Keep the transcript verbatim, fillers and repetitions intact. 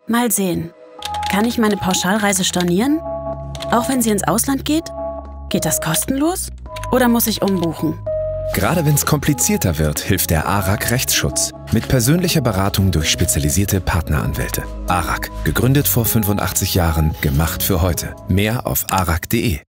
Mal sehen. Kann ich meine Pauschalreise stornieren? Auch wenn sie ins Ausland geht? Geht das kostenlos? Oder muss ich umbuchen? Gerade wenn es komplizierter wird, hilft der A R A K Rechtsschutz. Mit persönlicher Beratung durch spezialisierte Partneranwälte. A R A K, gegründet vor fünfundachtzig Jahren, gemacht für heute. Mehr auf A R A K punkt de.